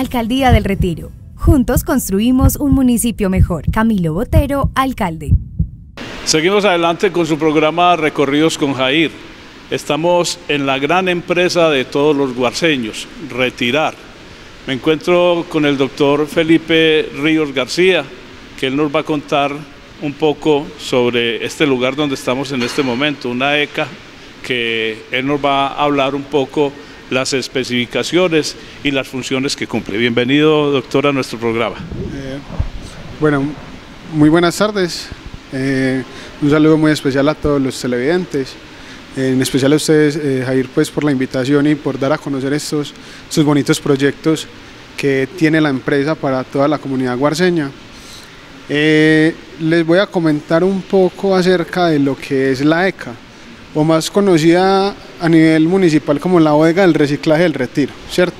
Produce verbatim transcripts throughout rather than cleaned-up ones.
Alcaldía del Retiro. Juntos construimos un municipio mejor. Camilo Botero, alcalde. Seguimos adelante con su programa Recorridos con Jair. Estamos en la gran empresa de todos los guarceños, Retirar. Me encuentro con el doctor Felipe Ríos García, que él nos va a contar un poco sobre este lugar donde estamos en este momento, una E C A, que él nos va a hablar un poco las especificaciones y las funciones que cumple. Bienvenido, doctor, a nuestro programa. Eh, bueno, muy buenas tardes. Eh, un saludo muy especial a todos los televidentes, eh, en especial a ustedes, eh, Jair, pues por la invitación y por dar a conocer estos, estos bonitos proyectos que tiene la empresa para toda la comunidad guarceña. Eh, les voy a comentar un poco acerca de lo que es la E C A, o más conocida a nivel municipal como la bodega del reciclaje del Retiro, ¿cierto?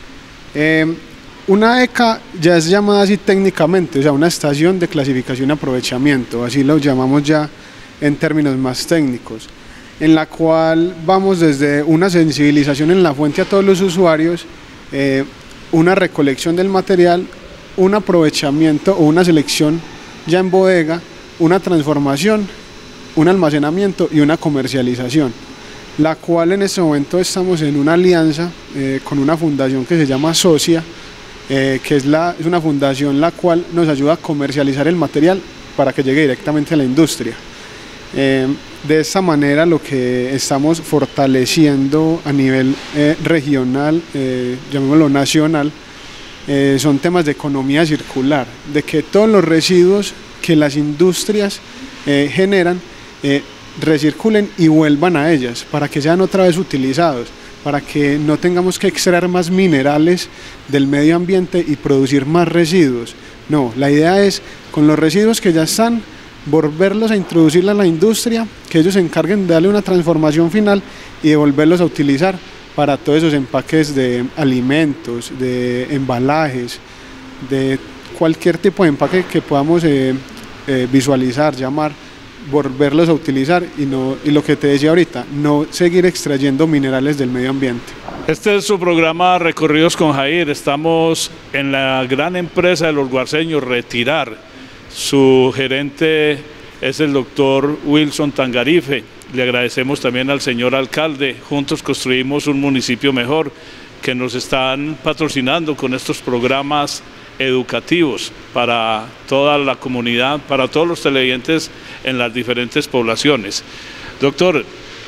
Eh, una E C A ya es llamada así técnicamente, o sea, una estación de clasificación y aprovechamiento, así lo llamamos ya en términos más técnicos, en la cual vamos desde una sensibilización en la fuente a todos los usuarios, eh, una recolección del material, un aprovechamiento o una selección ya en bodega, una transformación, un almacenamiento y una comercialización, la cual en este momento estamos en una alianza eh, con una fundación que se llama Socia, eh, que es, la, es una fundación la cual nos ayuda a comercializar el material para que llegue directamente a la industria. Eh, de esta manera lo que estamos fortaleciendo a nivel eh, regional, eh, llamémoslo nacional, eh, son temas de economía circular, de que todos los residuos que las industrias eh, generan eh, recirculen y vuelvan a ellas para que sean otra vez utilizados, para que no tengamos que extraer más minerales del medio ambiente y producir más residuos. No, la idea es con los residuos que ya están, volverlos a introducir a la industria, que ellos se encarguen de darle una transformación final y de volverlos a utilizar para todos esos empaques de alimentos, de embalajes, de cualquier tipo de empaque que podamos eh, eh, visualizar, llamar, volverlos a utilizar y, no, y lo que te decía ahorita, no seguir extrayendo minerales del medio ambiente. Este es su programa Recorridos con Jair. Estamos en la gran empresa de los guarceños, Retirar. Su gerente es el doctor Wilson Tangarife. Le agradecemos también al señor alcalde. Juntos construimos un municipio mejor, que nos están patrocinando con estos programas educativos para toda la comunidad, para todos los televidentes en las diferentes poblaciones. Doctor,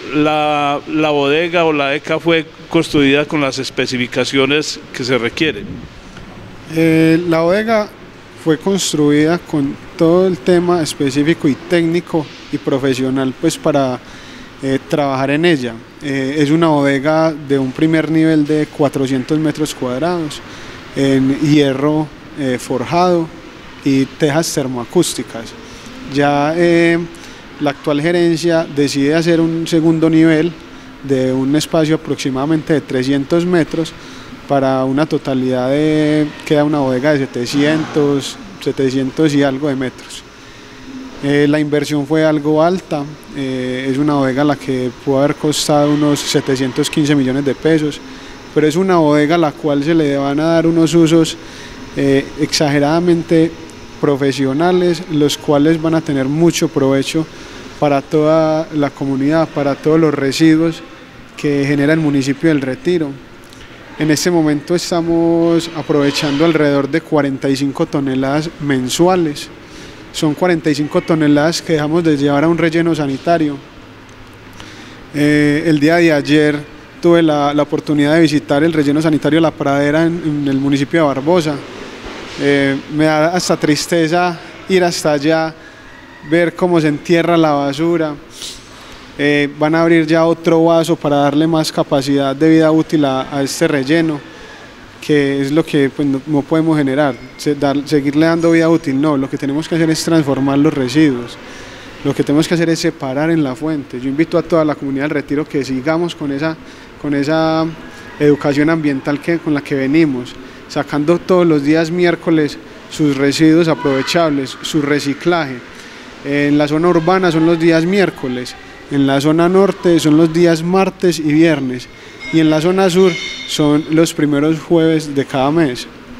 la, la bodega o la E C A fue construida con las especificaciones que se requieren. Eh, la bodega fue construida con todo el tema específico y técnico y profesional pues para eh, trabajar en ella. Eh, es una bodega de un primer nivel de cuatrocientos metros cuadrados en hierro eh, forjado y tejas termoacústicas. Ya eh, la actual gerencia decide hacer un segundo nivel de un espacio aproximadamente de trescientos metros para una totalidad de, queda una bodega de setecientos, setecientos y algo de metros. Eh, la inversión fue algo alta, eh, es una bodega la que pudo haber costado unos setecientos quince millones de pesos, pero es una bodega a la cual se le van a dar unos usos eh, exageradamente profesionales, los cuales van a tener mucho provecho para toda la comunidad, para todos los residuos que genera el municipio del Retiro. En este momento estamos aprovechando alrededor de cuarenta y cinco toneladas mensuales. Son cuarenta y cinco toneladas que dejamos de llevar a un relleno sanitario. Eh, el día de ayer tuve la, la oportunidad de visitar el relleno sanitario La Pradera en, en el municipio de Barbosa. Eh, me da hasta tristeza ir hasta allá, ver cómo se entierra la basura. Eh, van a abrir ya otro vaso para darle más capacidad de vida útil a, a este relleno, que es lo que pues, no, no podemos generar, se, dar, seguirle dando vida útil, no, lo que tenemos que hacer es transformar los residuos, lo que tenemos que hacer es separar en la fuente. Yo invito a toda la comunidad del Retiro que sigamos con esa, con esa educación ambiental que, con la que venimos, sacando todos los días miércoles sus residuos aprovechables, su reciclaje. En la zona urbana son los días miércoles, en la zona norte son los días martes y viernes, y en la zona sur son los primeros jueves de cada mes.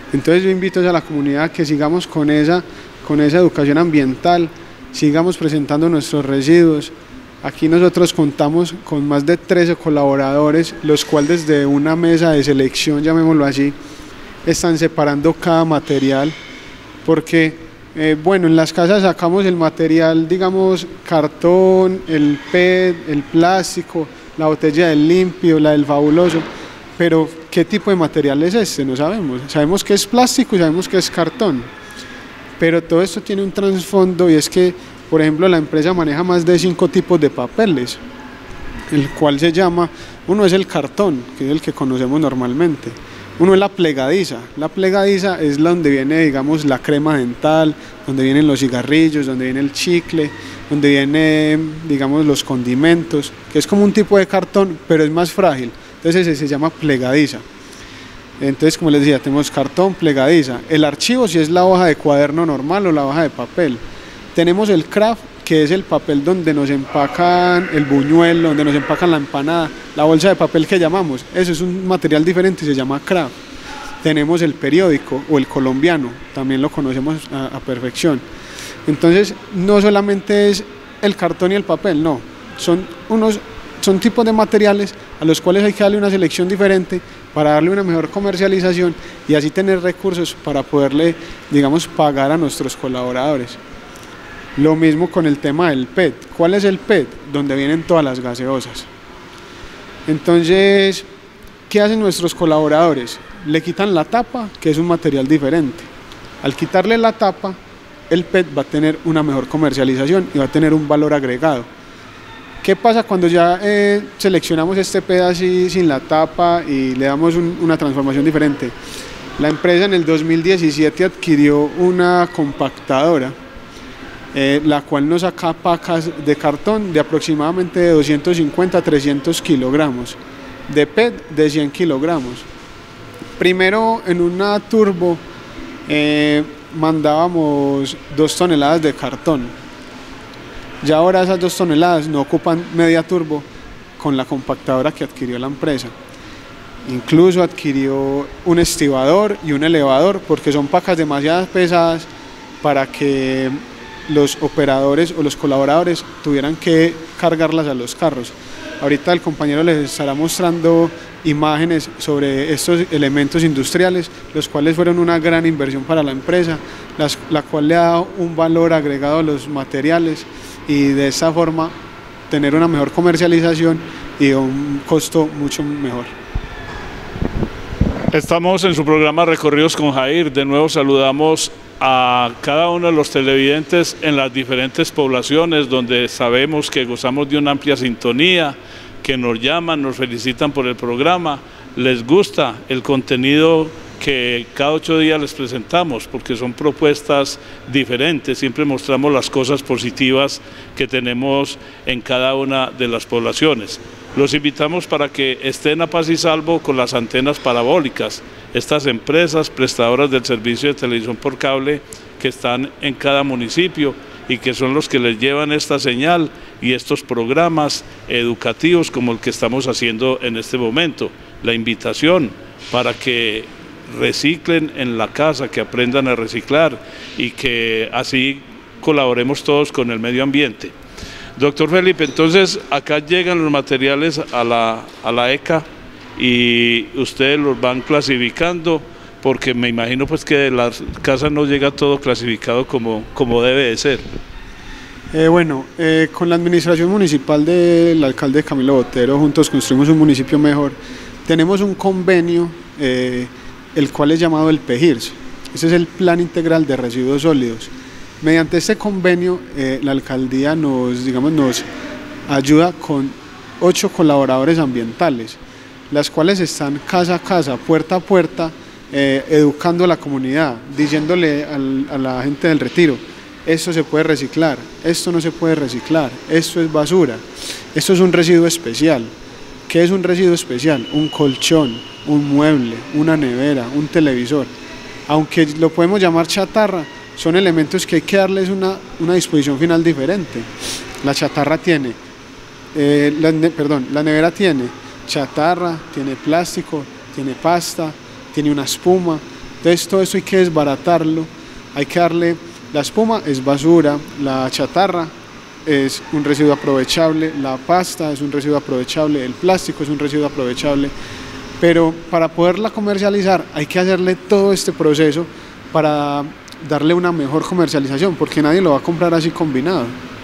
Entonces yo invito a la comunidad a que sigamos con esa, con esa educación ambiental, sigamos presentando nuestros residuos. Aquí nosotros contamos con más de trece colaboradores, los cuales desde una mesa de selección, llamémoslo así, están separando cada material, porque eh, bueno, en las casas sacamos el material, digamos, cartón, el P E T, el plástico, la botella del limpio, la del fabuloso, pero ¿qué tipo de material es este? No sabemos. Sabemos que es plástico y sabemos que es cartón, pero todo esto tiene un trasfondo, y es que, por ejemplo, la empresa maneja más de cinco tipos de papeles, el cual se llama, uno es el cartón, que es el que conocemos normalmente, uno es la plegadiza. La plegadiza es la donde viene, digamos, la crema dental, donde vienen los cigarrillos, donde viene el chicle, donde viene, digamos, los condimentos, que es como un tipo de cartón, pero es más frágil. Entonces ese se llama plegadiza. Entonces, como les decía, tenemos cartón, plegadiza. El archivo si es la hoja de cuaderno normal o la hoja de papel. Tenemos el craft, que es el papel donde nos empacan el buñuelo, donde nos empacan la empanada, la bolsa de papel que llamamos. Eso es un material diferente y se llama craft. Tenemos el periódico o el colombiano, también lo conocemos a, a perfección. Entonces, no solamente es el cartón y el papel, no. Son unos Son tipos de materiales a los cuales hay que darle una selección diferente para darle una mejor comercialización y así tener recursos para poderle, digamos, pagar a nuestros colaboradores. Lo mismo con el tema del P E T. ¿Cuál es el P E T? Donde vienen todas las gaseosas. Entonces, ¿qué hacen nuestros colaboradores? Le quitan la tapa, que es un material diferente. Al quitarle la tapa, el P E T va a tener una mejor comercialización y va a tener un valor agregado. ¿Qué pasa cuando ya eh, seleccionamos este P E T así sin la tapa y le damos un, una transformación diferente? La empresa en el dos mil diecisiete adquirió una compactadora, eh, la cual nos saca pacas de cartón de aproximadamente de doscientos cincuenta a trescientos kilogramos, de P E T de cien kilogramos. Primero en una turbo eh, mandábamos dos toneladas de cartón. Ya ahora esas dos toneladas no ocupan media turbo con la compactadora que adquirió la empresa. Incluso adquirió un estibador y un elevador, porque son pacas demasiado pesadas para que los operadores o los colaboradores tuvieran que cargarlas a los carros. Ahorita el compañero les estará mostrando imágenes sobre estos elementos industriales, los cuales fueron una gran inversión para la empresa, las, la cual le ha dado un valor agregado a los materiales y de esa forma tener una mejor comercialización y un costo mucho mejor. Estamos en su programa Recorridos con Jair. De nuevo saludamos a cada uno de los televidentes en las diferentes poblaciones donde sabemos que gozamos de una amplia sintonía, que nos llaman, nos felicitan por el programa, les gusta el contenido que cada ocho días les presentamos, porque son propuestas diferentes, siempre mostramos las cosas positivas que tenemos en cada una de las poblaciones. Los invitamos para que estén a paz y salvo con las antenas parabólicas, estas empresas prestadoras del servicio de televisión por cable que están en cada municipio y que son los que les llevan esta señal y estos programas educativos como el que estamos haciendo en este momento. La invitación para que reciclen en la casa, que aprendan a reciclar y que así colaboremos todos con el medio ambiente. Doctor Felipe, entonces acá llegan los materiales a la, a la E C A y ustedes los van clasificando, porque me imagino pues que de las casas no llega todo clasificado como, como debe de ser. Eh, bueno, eh, con la administración municipal del alcalde Camilo Botero, juntos construimos un municipio mejor, tenemos un convenio eh, el cual es llamado el P E G I R S. Ese es el Plan Integral de Residuos Sólidos. Mediante este convenio, eh, la alcaldía nos, digamos, nos ayuda con ocho colaboradores ambientales, las cuales están casa a casa, puerta a puerta, eh, educando a la comunidad, diciéndole al, a la gente del retiro: esto se puede reciclar, esto no se puede reciclar, esto es basura, esto es un residuo especial. ¿Qué es un residuo especial? Un colchón, un mueble, una nevera, un televisor. Aunque lo podemos llamar chatarra, son elementos que hay que darles una, una disposición final diferente. La chatarra tiene, eh, la, perdón, la nevera tiene chatarra, tiene plástico, tiene pasta, tiene una espuma. Entonces todo esto hay que desbaratarlo, hay que darle, la espuma es basura, la chatarra es un residuo aprovechable, la pasta es un residuo aprovechable, el plástico es un residuo aprovechable, pero para poderla comercializar hay que hacerle todo este proceso para darle una mejor comercialización, porque nadie lo va a comprar así combinado.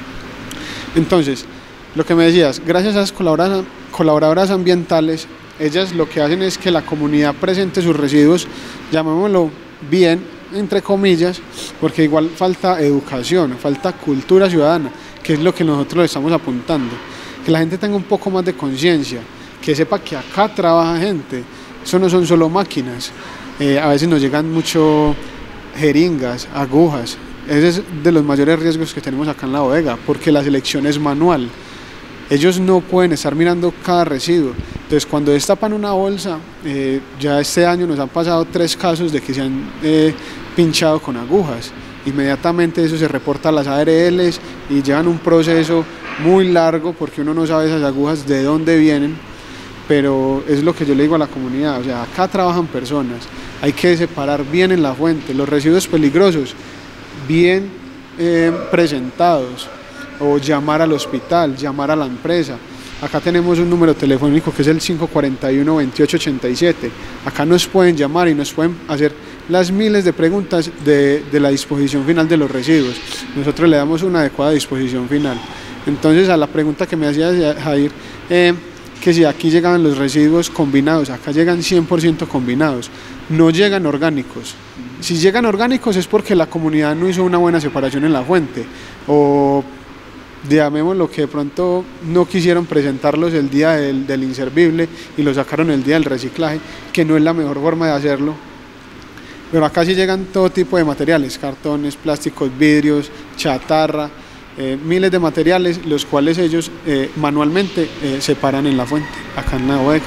Entonces, lo que me decías, gracias a las colaboradoras, colaboradoras ambientales, ellas lo que hacen es que la comunidad presente sus residuos, llamémoslo bien, entre comillas, porque igual falta educación, falta cultura ciudadana, que es lo que nosotros estamos apuntando, que la gente tenga un poco más de conciencia, que sepa que acá trabaja gente, eso no son solo máquinas, eh, a veces nos llegan mucho jeringas, agujas, ese es de los mayores riesgos que tenemos acá en la bodega, porque la selección es manual, ellos no pueden estar mirando cada residuo, entonces cuando destapan una bolsa, eh, ya este año nos han pasado tres casos de que se han eh, pinchado con agujas, inmediatamente eso se reporta a las A R Ls y llevan un proceso muy largo porque uno no sabe esas agujas de dónde vienen, pero es lo que yo le digo a la comunidad, o sea, acá trabajan personas, hay que separar bien en la fuente, los residuos peligrosos, bien eh, presentados, o llamar al hospital, llamar a la empresa. Acá tenemos un número telefónico que es el cinco cuatro uno, veintiocho ochenta y siete, acá nos pueden llamar y nos pueden hacer las miles de preguntas de, de la disposición final de los residuos, nosotros le damos una adecuada disposición final. Entonces, a la pregunta que me hacía Jair, eh, que si aquí llegaban los residuos combinados, acá llegan cien por ciento combinados, no llegan orgánicos. Si llegan orgánicos es porque la comunidad no hizo una buena separación en la fuente, o llamémoslo que de pronto no quisieron presentarlos el día del, del inservible y lo sacaron el día del reciclaje, que no es la mejor forma de hacerlo. Pero acá sí llegan todo tipo de materiales, cartones, plásticos, vidrios, chatarra, eh, miles de materiales, los cuales ellos eh, manualmente eh, separan en la fuente, acá en la bodega.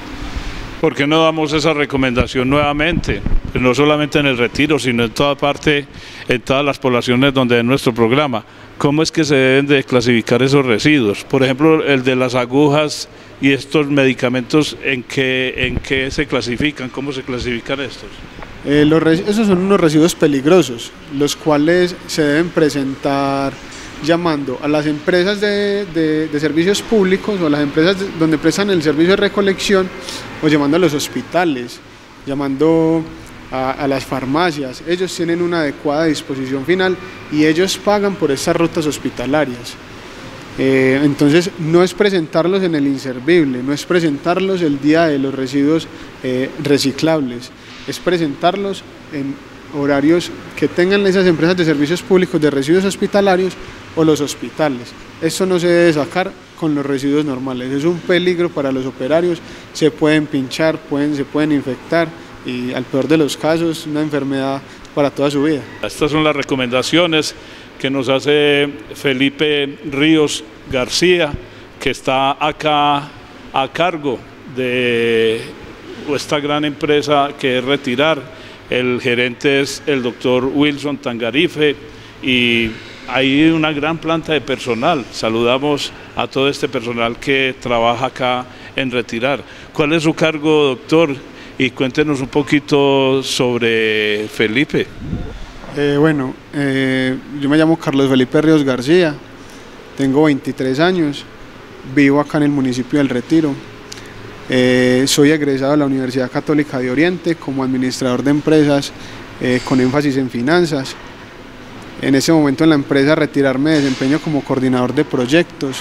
¿Por qué no damos esa recomendación nuevamente? Pues no solamente en el Retiro, sino en toda parte, en todas las poblaciones donde es nuestro programa. ¿Cómo es que se deben de clasificar esos residuos? Por ejemplo, el de las agujas y estos medicamentos, ¿en qué, en qué se clasifican? ¿Cómo se clasifican estos? Eh, los, esos son unos residuos peligrosos, los cuales se deben presentar llamando a las empresas de, de, de servicios públicos o a las empresas de, donde prestan el servicio de recolección, o llamando a los hospitales, llamando a, a las farmacias. Ellos tienen una adecuada disposición final y ellos pagan por estas rutas hospitalarias. Eh, entonces no es presentarlos en el inservible, no es presentarlos el día de los residuos eh, reciclables, es presentarlos en horarios que tengan esas empresas de servicios públicos de residuos hospitalarios o los hospitales. Esto no se debe sacar con los residuos normales, es un peligro para los operarios, se pueden pinchar, pueden, se pueden infectar y al peor de los casos una enfermedad para toda su vida. Estas son las recomendaciones que nos hace Felipe Ríos García, que está acá a cargo de esta gran empresa que es Retirar. El gerente es el doctor Wilson Tangarife y hay una gran planta de personal. Saludamos a todo este personal que trabaja acá en Retirar. ¿Cuál es su cargo, doctor? Y cuéntenos un poquito sobre Felipe. Eh, bueno, eh, yo me llamo Carlos Felipe Ríos García, tengo veintitrés años, vivo acá en el municipio del Retiro. Eh, soy egresado de la Universidad Católica de Oriente como administrador de empresas eh, con énfasis en finanzas. En ese momento en la empresa Retirar me desempeño como coordinador de proyectos,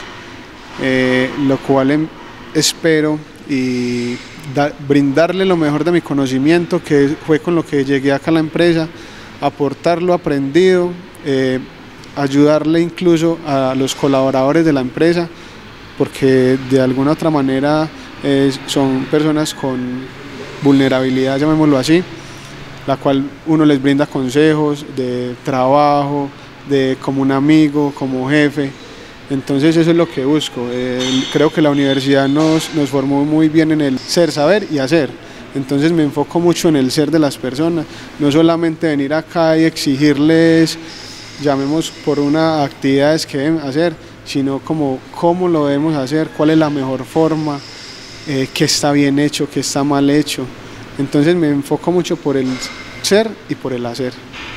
eh, lo cual em, espero y da, brindarle lo mejor de mi conocimiento, que fue con lo que llegué acá a la empresa, aportar lo aprendido, eh, ayudarle incluso a los colaboradores de la empresa, porque de alguna otra manera eh, son personas con vulnerabilidad, llamémoslo así, la cual uno les brinda consejos de trabajo, de como un amigo, como jefe. Entonces eso es lo que busco. Eh, creo que la universidad nos, nos formó muy bien en el ser, saber y hacer. Entonces me enfoco mucho en el ser de las personas, no solamente venir acá y exigirles, llamemos por una actividades que deben hacer, sino como cómo lo debemos hacer, cuál es la mejor forma, eh, qué está bien hecho, qué está mal hecho. Entonces me enfoco mucho por el ser y por el hacer.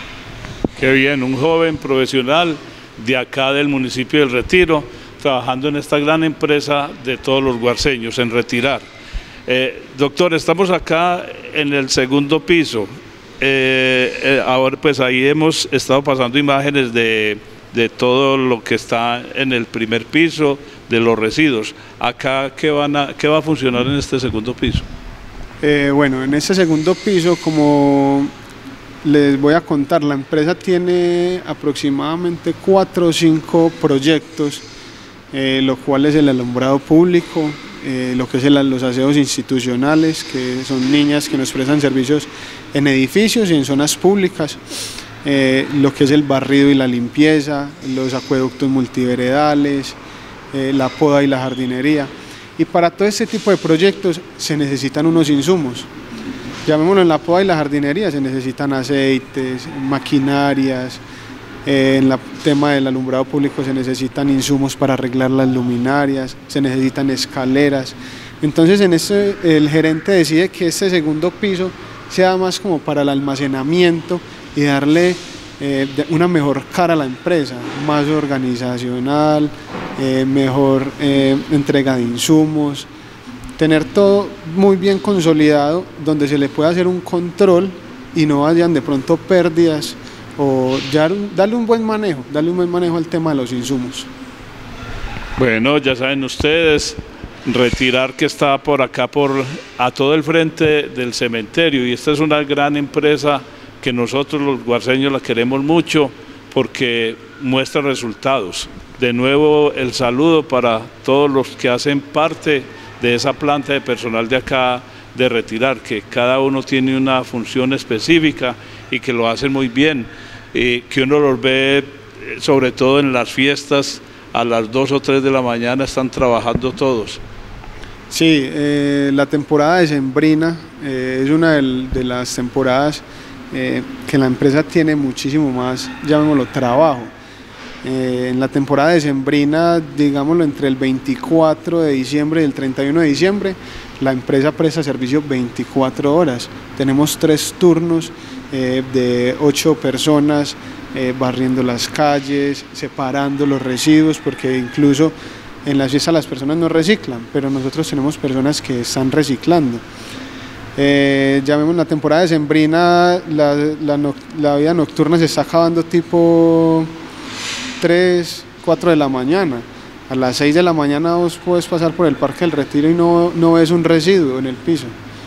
Qué bien, un joven profesional de acá del municipio del Retiro, trabajando en esta gran empresa de todos los guarceños, en Retirar. Eh, doctor, estamos acá en el segundo piso. Eh, eh, ahora pues ahí hemos estado pasando imágenes de, de todo lo que está en el primer piso, de los residuos. Acá, ¿qué, van a, qué va a funcionar en este segundo piso? Eh, bueno, en este segundo piso, como les voy a contar, la empresa tiene aproximadamente cuatro o cinco proyectos, eh, lo cual es el alumbrado público, eh, lo que es el, los aseos institucionales, que son niñas que nos prestan servicios en edificios y en zonas públicas, eh, lo que es el barrido y la limpieza, los acueductos multiveredales, eh, la poda y la jardinería. Y para todo este tipo de proyectos se necesitan unos insumos. Llamémoslo en la poda y la jardinería, se necesitan aceites, maquinarias, eh, en el tema del alumbrado público se necesitan insumos para arreglar las luminarias, se necesitan escaleras. Entonces en este, el gerente decide que este segundo piso sea más como para el almacenamiento y darle eh, una mejor cara a la empresa, más organizacional, eh, mejor eh, entrega de insumos, tener todo muy bien consolidado, donde se le pueda hacer un control y no vayan de pronto pérdidas, o ya, darle un buen manejo, darle un buen manejo al tema de los insumos. Bueno, ya saben ustedes, Retirar, que está por acá, por a todo el frente del cementerio, y esta es una gran empresa que nosotros los guarceños la queremos mucho porque muestra resultados. De nuevo el saludo para todos los que hacen parte de esa planta de personal de acá de Retirar, que cada uno tiene una función específica y que lo hacen muy bien, y que uno los ve sobre todo en las fiestas, a las dos o tres de la mañana están trabajando todos. Sí, eh, la temporada decembrina eh, es una de, de las temporadas eh, que la empresa tiene muchísimo más, llamémoslo, trabajo. Eh, en la temporada decembrina, digámoslo, entre el veinticuatro de diciembre y el treinta y uno de diciembre, la empresa presta servicio veinticuatro horas. Tenemos tres turnos eh, de ocho personas eh, barriendo las calles, separando los residuos, porque incluso en las fiestas las personas no reciclan, pero nosotros tenemos personas que están reciclando. Eh, llamemos la temporada decembrina, la, la, no, la vida nocturna se está acabando tipo tres, cuatro de la mañana. A las seis de la mañana vos puedes pasar por el Parque del Retiro y no, no ves un residuo en el piso.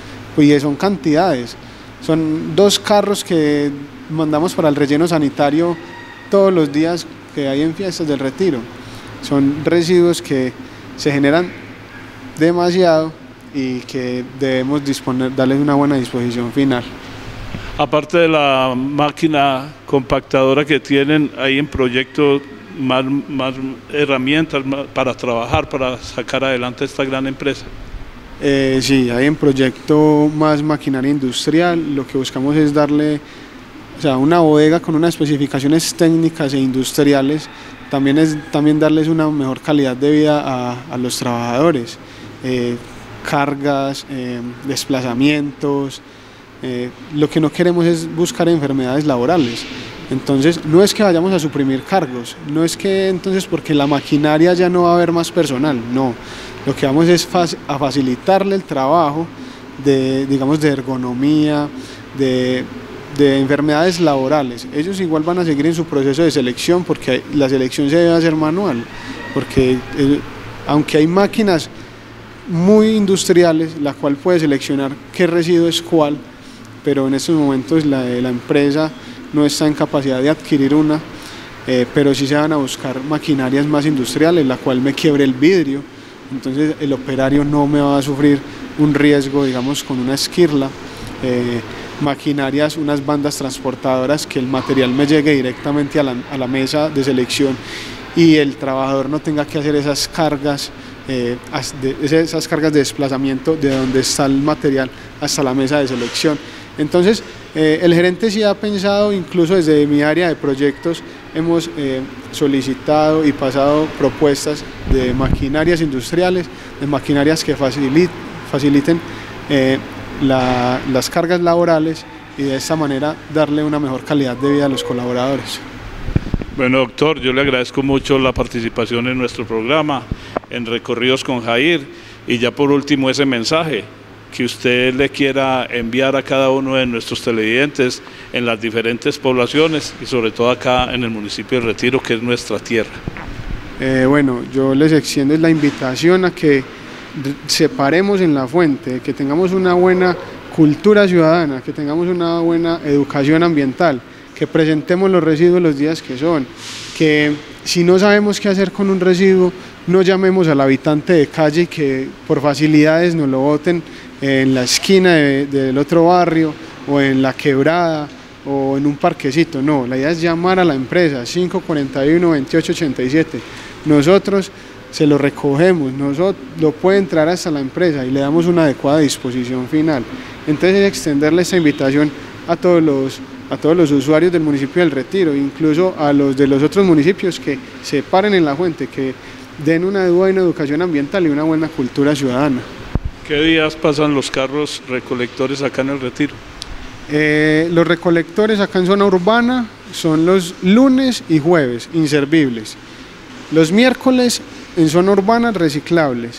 Y son cantidades. Son dos carros que mandamos para el relleno sanitario todos los días que hay en fiestas del Retiro. Son residuos que se generan demasiado y que debemos disponer, darles una buena disposición final. Aparte de la máquina compactadora que tienen ahí en proyecto, más, más herramientas más para trabajar, para sacar adelante esta gran empresa. Eh, sí, hay en proyecto más maquinaria industrial. Lo que buscamos es darle, o sea, una bodega con unas especificaciones técnicas e industriales, también es también darles una mejor calidad de vida a, a los trabajadores, eh, cargas, eh, desplazamientos. Eh, lo que no queremos es buscar enfermedades laborales. Entonces no es que vayamos a suprimir cargos, no es que entonces porque la maquinaria ya no va a haber más personal, no. Lo que vamos es fac a facilitarle el trabajo de, digamos, de ergonomía, de, de enfermedades laborales. Ellos igual van a seguir en su proceso de selección, porque la selección se debe hacer manual, porque eh, aunque hay máquinas muy industriales, la cual puede seleccionar qué residuo es cuál, pero en estos momentos la, la empresa no está en capacidad de adquirir una, eh, pero sí se van a buscar maquinarias más industriales, la cual me quiebre el vidrio, entonces el operario no me va a sufrir un riesgo, digamos, con una esquirla. Eh, maquinarias, unas bandas transportadoras, que el material me llegue directamente a la, a la mesa de selección y el trabajador no tenga que hacer esas cargas, eh, esas cargas de desplazamiento de donde está el material hasta la mesa de selección. Entonces, eh, el gerente sí ha pensado, incluso desde mi área de proyectos, hemos eh, solicitado y pasado propuestas de maquinarias industriales, de maquinarias que faciliten, faciliten eh, la, las cargas laborales y de esta manera darle una mejor calidad de vida a los colaboradores. Bueno, doctor, yo le agradezco mucho la participación en nuestro programa, en Recorridos con Jair, y ya por último ese mensaje que usted le quiera enviar a cada uno de nuestros televidentes en las diferentes poblaciones y sobre todo acá en el municipio de Retiro, que es nuestra tierra. Eh, bueno, yo les extiendo la invitación a que separemos en la fuente, que tengamos una buena cultura ciudadana, que tengamos una buena educación ambiental, que presentemos los residuos los días que son, que si no sabemos qué hacer con un residuo, no llamemos al habitante de calle y que por facilidades nos lo boten en la esquina de, del otro barrio o en la quebrada o en un parquecito. No, la idea es llamar a la empresa cinco cuarenta y uno, veintiocho ochenta y siete. Nosotros se lo recogemos, nosotros, lo puede entrar hasta la empresa y le damos una adecuada disposición final. Entonces es extenderle esta invitación a todos los, a todos los usuarios del municipio del Retiro, incluso a los de los otros municipios, que se paren en la fuente, que den una buena educación ambiental y una buena cultura ciudadana. ¿Qué días pasan los carros recolectores acá en el Retiro? Eh, los recolectores acá en zona urbana son los lunes y jueves, inservibles. Los miércoles en zona urbana, reciclables.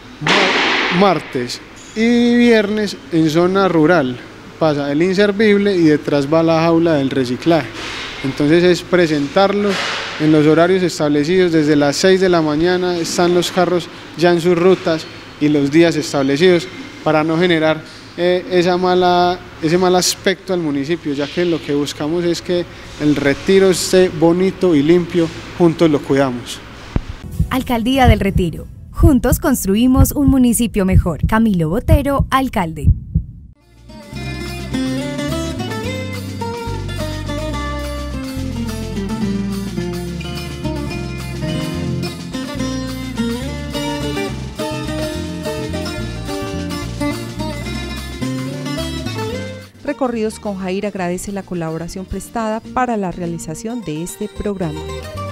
Martes y viernes en zona rural pasa el inservible y detrás va la jaula del reciclaje. Entonces es presentarlos en los horarios establecidos. Desde las seis de la mañana están los carros ya en sus rutas y los días establecidos, para no generar eh, esa mala, ese mal aspecto al municipio, ya que lo que buscamos es que el Retiro esté bonito y limpio. Juntos lo cuidamos. Alcaldía del Retiro. Juntos construimos un municipio mejor. Camilo Botero, alcalde. Recorridos con Jair agradece la colaboración prestada para la realización de este programa.